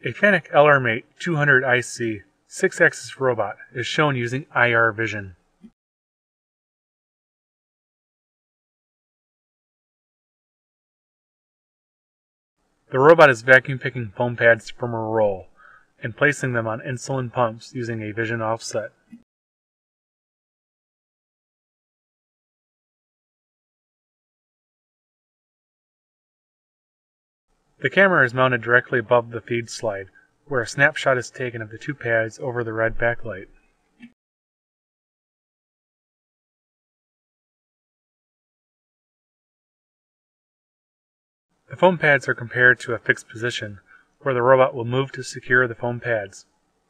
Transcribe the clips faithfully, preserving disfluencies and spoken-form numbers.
A FANUC L R Mate two hundred I C six axis robot is shown using iRVision. The robot is vacuum picking foam pads from a roll and placing them on insulin pumps using a vision offset. The camera is mounted directly above the feed slide, where a snapshot is taken of the two pads over the red backlight. The foam pads are compared to a fixed position, where the robot will move to secure the foam pads.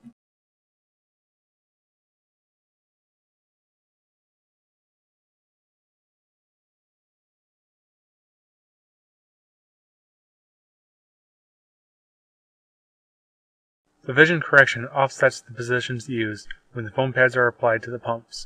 The vision correction offsets the positions used when the foam pads are applied to the pumps.